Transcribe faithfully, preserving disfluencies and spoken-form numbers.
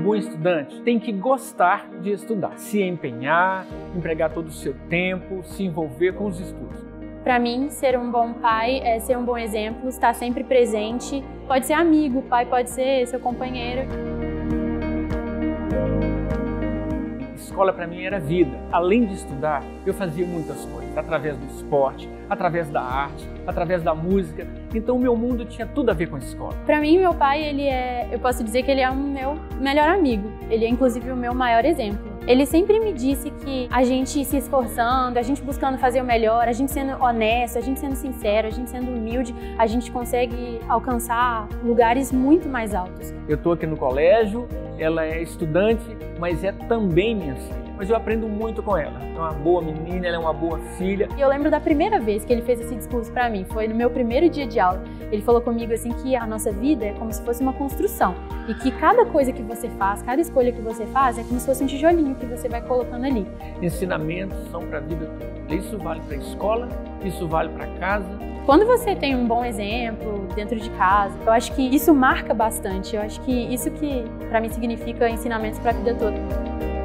bom estudante tem que gostar de estudar, se empenhar, empregar todo o seu tempo, se envolver com os estudos. Para mim, ser um bom pai é ser um bom exemplo, estar sempre presente. Pode ser amigo, pai pode ser seu companheiro. Escola para mim era vida. Além de estudar, eu fazia muitas coisas, através do esporte, através da arte, através da música. Então o meu mundo tinha tudo a ver com a escola. Para mim, meu pai, ele é, eu posso dizer que ele é o meu melhor amigo. Ele é inclusive o meu maior exemplo. Ele sempre me disse que a gente se esforçando, a gente buscando fazer o melhor, a gente sendo honesto, a gente sendo sincero, a gente sendo humilde, a gente consegue alcançar lugares muito mais altos. Eu estou aqui no colégio, ela é estudante, mas é também minha filha. Mas eu aprendo muito com ela. É uma boa menina, ela é uma boa filha. E eu lembro da primeira vez que ele fez esse discurso para mim, foi no meu primeiro dia de aula. Ele falou comigo assim que a nossa vida é como se fosse uma construção e que cada coisa que você faz, cada escolha que você faz é como se fosse um tijolinho que você vai colocando ali. Ensinamentos são para a vida toda. Isso vale para a escola, isso vale para casa. Quando você tem um bom exemplo dentro de casa, eu acho que isso marca bastante. Eu acho que isso que para mim significa ensinamentos para a vida toda.